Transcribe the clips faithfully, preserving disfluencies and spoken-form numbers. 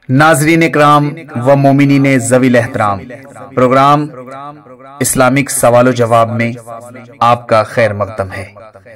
ناظرین اکرام و مومنین ذویل احترام، پروگرام اسلامک سوال و جواب میں آپ کا خیر مقدم ہے۔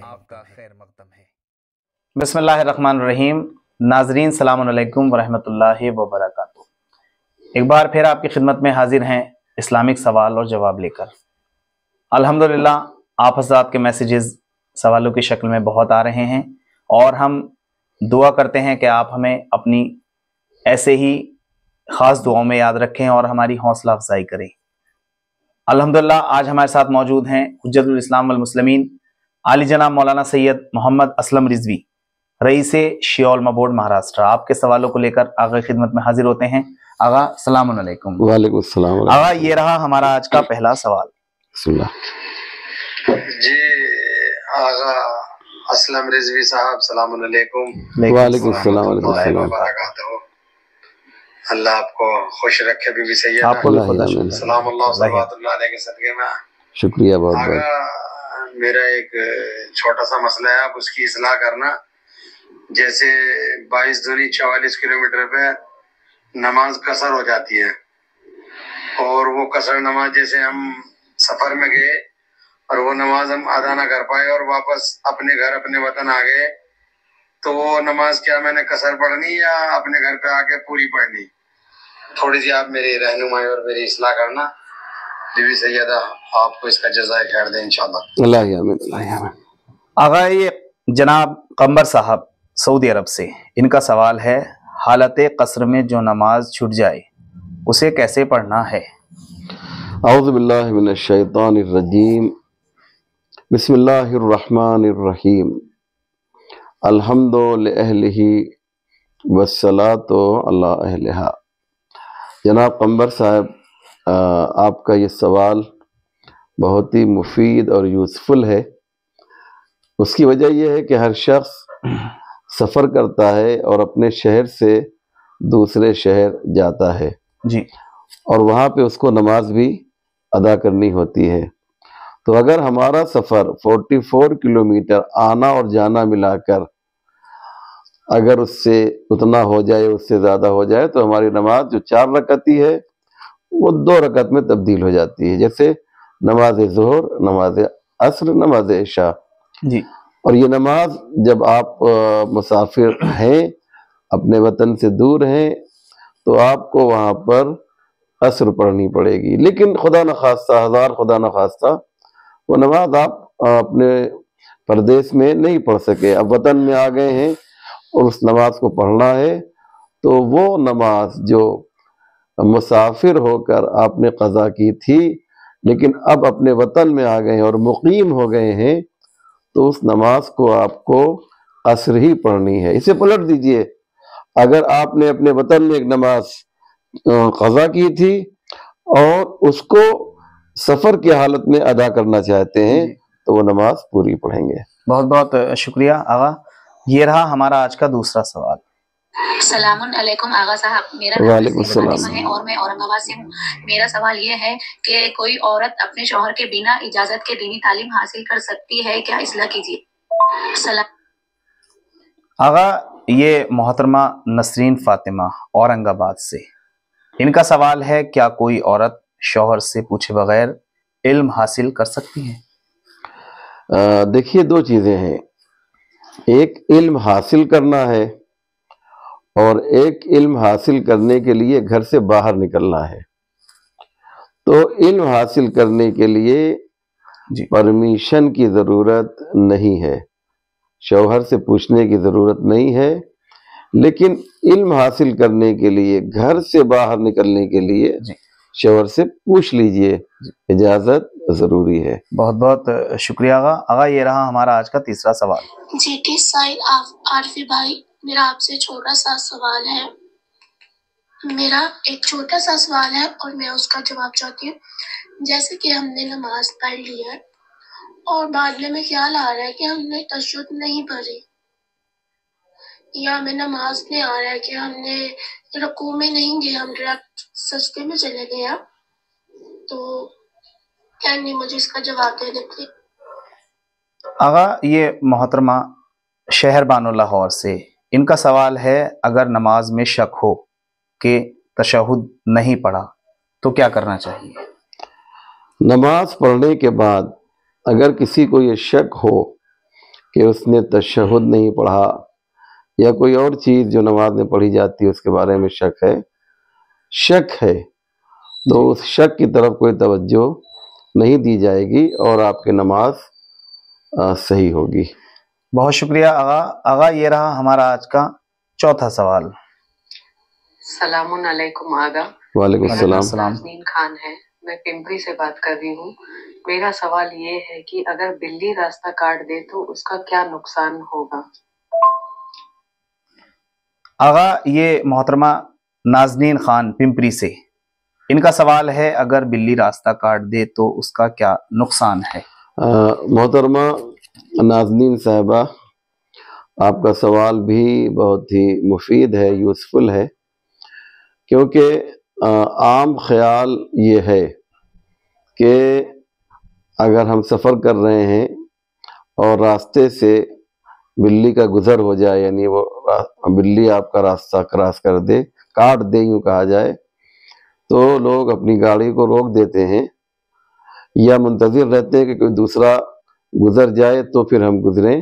بسم اللہ الرحمن الرحیم۔ ناظرین السلام علیکم ورحمۃ اللہ وبرکاتہ۔ ایک بار پھر آپ کی خدمت میں حاضر ہیں اسلامک سوال اور جواب لے کر۔ الحمدللہ آپ حضرات کے میسیجز سوالوں کی شکل میں بہت آ رہے ہیں، اور ہم دعا کرتے ہیں کہ آپ ہمیں اپنی ایسے ہی خاص دعاؤں میں یاد رکھیں اور ہماری حوصلہ افزائی کریں۔ الحمدللہ آج ہمارے ساتھ موجود ہیں حجت الاسلام والمسلمین عالی جناب مولانا سید محمد اسلم رضوی، رئیس شیعہ علماء بورڈ مہاراشٹر۔ آپ کے سوالوں کو لے کر آغا خدمت میں حاضر ہوتے ہیں۔ آغا السلام علیکم۔ وعلیکم السلام۔ آغا یہ رہا ہمارا آج کا پہلا سوال۔ بسم اللہ۔ جی آغا اسلم رضوی صاحب السلام علیکم۔ وعلیکم السلام ورحمۃ اللہ وبرکاتہ۔ اللہ آپ کو خوش رکھے بی بی سیدہ، آپ کو بھی خدا شکر۔ سلام اللہ صلوات اللہ علیہ کے صدقے میں۔ شکریہ بہت بہت۔ آغا میرا ایک چھوٹا سا مسئلہ ہے، آپ اس کی اصلاح کرنا۔ جیسے بائیس دونی چوالیس کلومیٹر پہ نماز قصر ہو جاتی ہے، اور وہ قصر نماز جیسے ہم سفر میں گئے اور وہ نماز ہم ادا نہ کر پائے اور واپس اپنے گھر اپنے وطن آ گئے، تو وہ نماز کیا میں نے قصر پڑھنی یا اپنے گھر پہ آ کے پوری پڑھنی؟ تھوڑی سی آپ میری رہنمائی اور میری اصلاح کرنا۔ بی بی سیدہ آپ کو اس کا جزائے خیر دیں انشاءاللہ۔ اللہ یامین اللہ یامین۔ آغا یہ جناب قمبر صاحب سعودی عرب سے، ان کا سوال ہے حالت قصر میں جو نماز چھوٹ جائے اسے کیسے پڑھنا ہے؟ اعوذ باللہ من الشیطان الرجیم، بسم اللہ الرحمن الرحیم، الحمد لأہلہ والصلاۃ علی اہلہا۔ جناب قمبر صاحب، آپ کا یہ سوال بہت ہی مفید اور یوزفل ہے۔ اس کی وجہ یہ ہے کہ ہر شخص سفر کرتا ہے اور اپنے شہر سے دوسرے شہر جاتا ہے جی، اور وہاں پہ اس کو نماز بھی ادا کرنی ہوتی ہے۔ تو اگر ہمارا سفر فورٹی فور کلومیٹر آنا اور جانا ملا کر اگر اس سے اتنا ہو جائے، اس سے زیادہ ہو جائے، تو ہماری نماز جو چار رکعتی ہے وہ دو رکعت میں تبدیل ہو جاتی ہے، جیسے نماز ظہر، نماز عصر، نماز عشاء۔ جی، اور یہ نماز جب آپ مسافر ہیں، اپنے وطن سے دور ہیں، تو آپ کو وہاں پر عصر پڑھنی پڑے گی، لیکن خدا نخواستہ، ہزار خدا نخواستہ وہ نماز آپ اپنے پردیس میں نہیں پڑھ سکے، اب وطن میں آ گئے ہیں اور اس نماز کو پڑھنا ہے، تو وہ نماز جو مسافر ہو کر آپ نے قضا کی تھی لیکن اب اپنے وطن میں آ گئے ہیں اور مقیم ہو گئے ہیں، تو اس نماز کو آپ کو عصر ہی پڑھنی ہے۔ اسے پلٹ دیجئے، اگر آپ نے اپنے وطن میں ایک نماز قضا کی تھی اور اس کو سفر کی حالت میں ادا کرنا چاہتے ہیں تو وہ نماز پوری پڑھیں گے۔ بہت بہت شکریہ آغا۔ یہ رہا ہمارا آج کا دوسرا سوال۔ السلام علیکم آغا صاحب، میرا وعلیکم نام السلام فاطمہ ہے اور میں اورنگ آباد سے ہوں۔ میرا سوال یہ ہے کہ کوئی عورت اپنے شوہر کے بنا اجازت کے دینی تعلیم حاصل کر سکتی ہے کیا؟ اصلاح کیجیے۔ السلام آغا یہ محترمہ نسرین فاطمہ اورنگ آباد سے، ان کا سوال ہے کیا کوئی عورت شوہر سے پوچھے بغیر علم حاصل کر سکتی ہے؟ دیکھیے دو چیزیں ہیں، ایک علم حاصل کرنا ہے اور ایک علم حاصل کرنے کے لیے گھر سے باہر نکلنا ہے۔ تو علم حاصل کرنے کے لیے جی، پرمیشن کی ضرورت نہیں ہے، شوہر سے پوچھنے کی ضرورت نہیں ہے، لیکن علم حاصل کرنے کے لیے گھر سے باہر نکلنے کے لیے جی، شوہر سے پوچھ لیجئے، اجازت ضروری ہے۔ بہت بہت شکریہ آغا۔ آغا یہ رہا ہمارا آج کا تیسرا سوال۔ جی ٹی سائل عارفی بھائی، میرا آپ سے چھوٹا سا سوال ہے۔ میرا ایک چھوٹا سا سوال ہے اور میں اس کا جواب چاہتی ہوں۔ جیسے کہ ہم نے نماز پڑھ لی ہے اور بعد میں خیال آ رہا ہے کہ ہم نے تشہد نہیں پڑھی، یا ہمیں نماز میں آ رہا ہے کہ ہم نے رکوع میں نہیں گئے، ہم ڈائریکٹ سجدے میں چلے گئے ہیں، تو کیا نہیں مجھے اس کا جواب دے دیتے؟ آغا یہ محترمہ شہر بانو لاہور سے، ان کا سوال ہے اگر نماز میں شک ہو کہ تشہد نہیں پڑھا تو کیا کرنا چاہیے؟ نماز پڑھنے کے بعد اگر کسی کو یہ شک ہو کہ اس نے تشہد نہیں پڑھا یا کوئی اور چیز جو نماز میں پڑھی جاتی ہے اس کے بارے میں شک ہے شک ہے تو اس شک کی طرف کوئی توجہ نہیں دی جائے گی اور آپ کی نماز صحیح ہوگی۔ بہت شکریہ آغا۔ آغا یہ رہا ہمارا آج کا چوتھا سوال۔ السلام علیکم آغا۔ وعلیکم السلام۔ نازنین خان ہے، میں پمپری سے بات کر رہی ہوں۔ میرا سوال یہ ہے کہ اگر بلی راستہ کاٹ دے تو اس کا کیا نقصان ہوگا؟ آغا یہ محترمہ نازنین خان پمپری سے، ان کا سوال ہے اگر بلی راستہ کاٹ دے تو اس کا کیا نقصان ہے؟ محترمہ نازنین صاحبہ، آپ کا سوال بھی بہت ہی مفید ہے، یوزفل ہے، کیونکہ عام خیال یہ ہے کہ اگر ہم سفر کر رہے ہیں اور راستے سے بلی کا گزر ہو جائے، یعنی وہ بلی آپ کا راستہ کراس کر دے، کاٹ دے یوں کہا جائے، تو لوگ اپنی گاڑی کو روک دیتے ہیں یا منتظر رہتے ہیں کہ کوئی دوسرا گزر جائے تو پھر ہم گزریں۔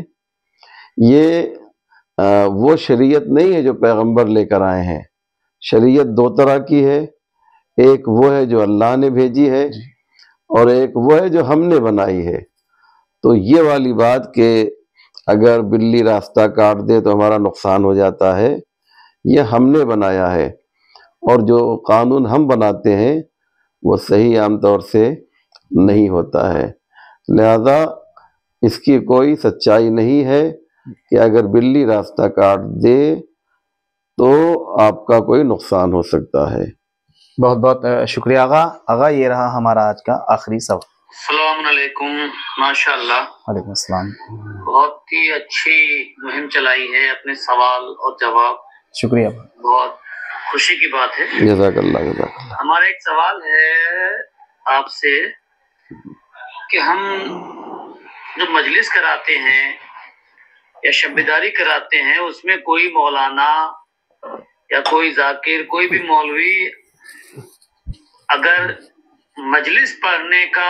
یہ وہ شریعت نہیں ہے جو پیغمبر لے کر آئے ہیں۔ شریعت دو طرح کی ہے، ایک وہ ہے جو اللہ نے بھیجی ہے اور ایک وہ ہے جو ہم نے بنائی ہے۔ تو یہ والی بات کہ اگر بلی راستہ کاٹ دے تو ہمارا نقصان ہو جاتا ہے، یہ ہم نے بنایا ہے، اور جو قانون ہم بناتے ہیں وہ صحیح عام طور سے نہیں ہوتا ہے، لہذا اس کی کوئی سچائی نہیں ہے کہ اگر بلی راستہ کاٹ دے تو آپ کا کوئی نقصان ہو سکتا ہے۔ بہت بہت شکریہ آغا۔ آغا یہ رہا ہمارا آج کا آخری سوال۔ السلام علیکم۔ ماشاءاللہ، وعلیکم السلام۔ بہت ہی اچھی مہم چلائی ہے، اپنے سوال اور جواب، شکریہ، بہت خوشی کی بات ہے۔ جزاک اللہ جزاک اللہ۔ ہمارا ایک سوال ہے آپ سے کہ ہم جو مجلس کراتے ہیں یا شب بیداری کراتے ہیں، اس میں کوئی مولانا یا کوئی ذاکر، کوئی بھی مولوی اگر مجلس پڑھنے کا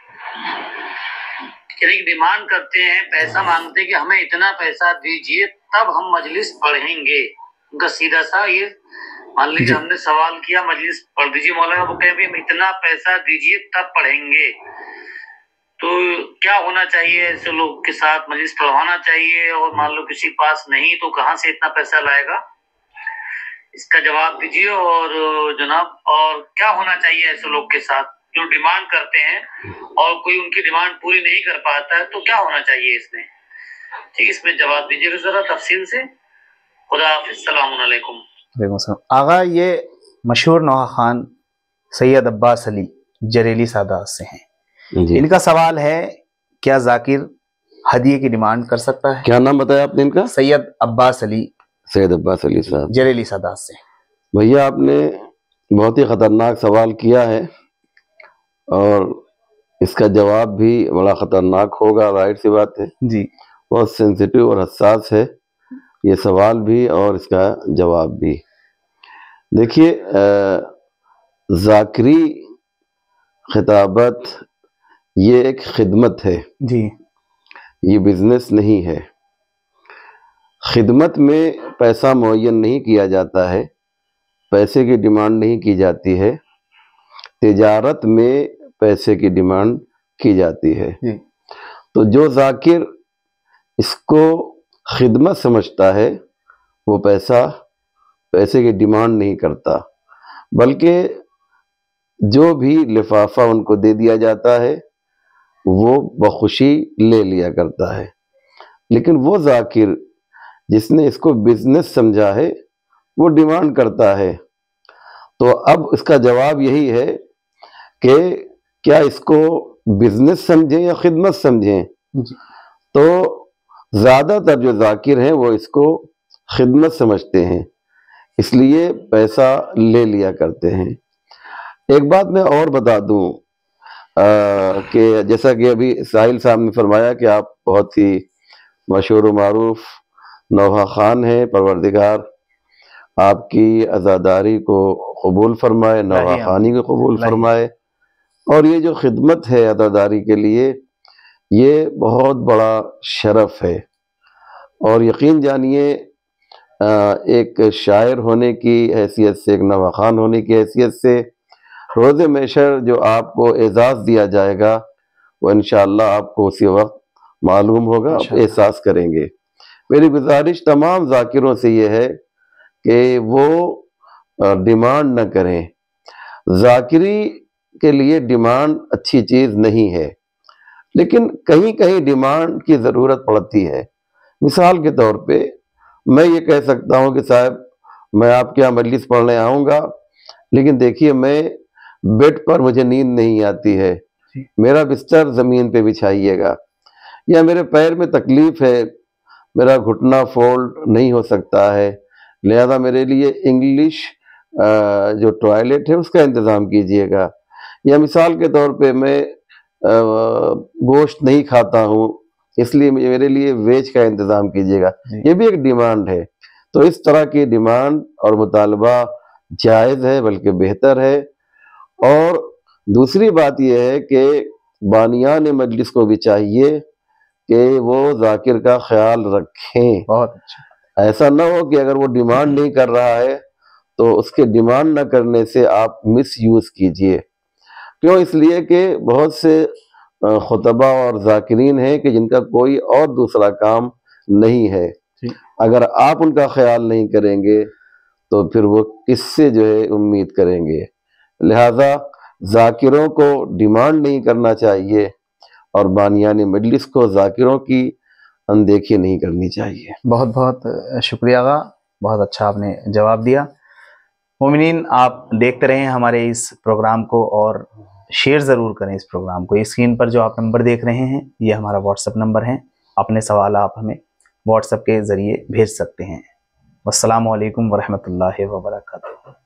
یعنی ڈیمانڈ کرتے ہیں، پیسہ مانگتے ہیں کہ ہمیں اتنا پیسہ دیجئے تب ہم مجلس پڑھیں گے، ان کا سیدھا سا یہ مان لیجیے ہم نے سوال کیا مجلس پڑھ دیجیے مولانا، وہ کہیں بھی ہم اتنا پیسہ دیجئے تب پڑھیں گے، تو کیا ہونا چاہیے؟ ایسے لوگ کے ساتھ مجلس پڑھوانا چاہیے، اور مان لو کسی پاس نہیں تو کہاں سے اتنا پیسہ لائے گا؟ اس کا جواب دیجیے۔ اور جناب، اور کیا ہونا چاہیے ایسے لوگ کے ساتھ جو ڈیمانڈ کرتے ہیں اور کوئی ان کی ڈیمانڈ پوری نہیں کر پاتا ہے، تو کیا ہونا چاہیے اس میں؟ ٹھیک، اس میں جواب دیجیے گا ذرا تفصیل سے۔ خدا حافظ، السلام علیکم۔ وعلیکم السلام۔ آغا یہ مشہور نوحہ خان سید عباس علی جریلی سادات سے ہیں، جی، ان کا سوال ہے کیا ذاکر ہدیے کی ڈیمانڈ کر سکتا ہے؟ کیا نام بتایا آپ نے ان کا؟ سید عباس علی سید عباس علی صاحب جریلی سادات سے۔ بھیا آپ نے بہت ہی خطرناک سوال کیا ہے، اور اس کا جواب بھی بڑا خطرناک ہوگا، ظاہر سی بات ہے، جی، بہت سینسیٹیو اور حساس ہے یہ سوال بھی اور اس کا جواب بھی۔ دیکھیے، ذاکری خطابت یہ ایک خدمت ہے، جی، یہ بزنس نہیں ہے۔ خدمت میں پیسہ معین نہیں کیا جاتا ہے، پیسے کی ڈیمانڈ نہیں کی جاتی ہے، تجارت میں پیسے کی ڈیمانڈ کی جاتی ہے۔ جی، تو جو ذاکر اس کو خدمت سمجھتا ہے وہ پیسہ پیسے کی ڈیمانڈ نہیں کرتا، بلکہ جو بھی لفافہ ان کو دے دیا جاتا ہے وہ بخوشی لے لیا کرتا ہے۔ لیکن وہ ذاکر جس نے اس کو بزنس سمجھا ہے وہ ڈیمانڈ کرتا ہے۔ تو اب اس کا جواب یہی ہے کہ کیا اس کو بزنس سمجھیں یا خدمت سمجھیں؟ تو زیادہ تر جو ذاکر ہیں وہ اس کو خدمت سمجھتے ہیں، اس لیے پیسہ لے لیا کرتے ہیں۔ ایک بات میں اور بتا دوں کہ جیسا کہ ابھی ساحل صاحب نے فرمایا کہ آپ بہت ہی مشہور و معروف نوحہ خان ہیں، پروردگار آپ کی عزاداری کو قبول فرمائے، نواخوانی کو قبول فرمائے، اور یہ جو خدمت ہے عزاداری کے لیے یہ بہت بڑا شرف ہے، اور یقین جانیے ایک شاعر ہونے کی حیثیت سے، ایک نواخوان ہونے کی حیثیت سے روز محشر جو آپ کو اعزاز دیا جائے گا وہ انشاءاللہ آپ کو اسی وقت معلوم ہوگا، آپ احساس کریں گے۔ میری گزارش تمام ذاکروں سے یہ ہے کہ وہ ڈیمانڈ نہ کریں، ذاکری کے لیے ڈیمانڈ اچھی چیز نہیں ہے، لیکن کہیں کہیں ڈیمانڈ کی ضرورت پڑتی ہے۔ مثال کے طور پہ میں یہ کہہ سکتا ہوں کہ صاحب میں آپ کے یہاں مجلس پڑھنے آؤں گا، لیکن دیکھیے میں بیڈ پر مجھے نیند نہیں آتی ہے، میرا بستر زمین پہ بچھائیے گا، یا میرے پیر میں تکلیف ہے، میرا گھٹنا فولڈ نہیں ہو سکتا ہے، لہذا میرے لیے انگلش جو ٹوائلٹ ہے اس کا انتظام کیجئے گا، یا مثال کے طور پہ میں گوشت نہیں کھاتا ہوں اس لیے میرے لیے ویج کا انتظام کیجئے گا، یہ بھی ایک ڈیمانڈ ہے۔ تو اس طرح کی ڈیمانڈ اور مطالبہ جائز ہے، بلکہ بہتر ہے۔ اور دوسری بات یہ ہے کہ بانیان مجلس کو بھی چاہیے کہ وہ ذاکر کا خیال رکھیں، بہت اچھا، ایسا نہ ہو کہ اگر وہ ڈیمانڈ نہیں کر رہا ہے تو اس کے ڈیمانڈ نہ کرنے سے آپ مس یوز کیجئے۔ کیوں؟ اس لیے کہ بہت سے خطبہ اور ذاکرین ہیں کہ جن کا کوئی اور دوسرا کام نہیں ہے، اگر آپ ان کا خیال نہیں کریں گے تو پھر وہ کس سے جو ہے امید کریں گے؟ لہذا ذاکروں کو ڈیمانڈ نہیں کرنا چاہیے، اور بانیان مجلس کو ذاکروں کی اندیکھی نہیں کرنی چاہیے۔ بہت بہت شکریہ آقا، بہت اچھا آپ نے جواب دیا۔ مومنین، آپ دیکھتے رہیں ہمارے اس پروگرام کو اور شیئر ضرور کریں اس پروگرام کو۔ اسکرین پر جو آپ نمبر دیکھ رہے ہیں یہ ہمارا واٹس ایپ نمبر ہے، اپنے سوال آپ ہمیں واٹس ایپ کے ذریعے بھیج سکتے ہیں۔ والسلام علیکم ورحمۃ اللہ وبرکاتہ۔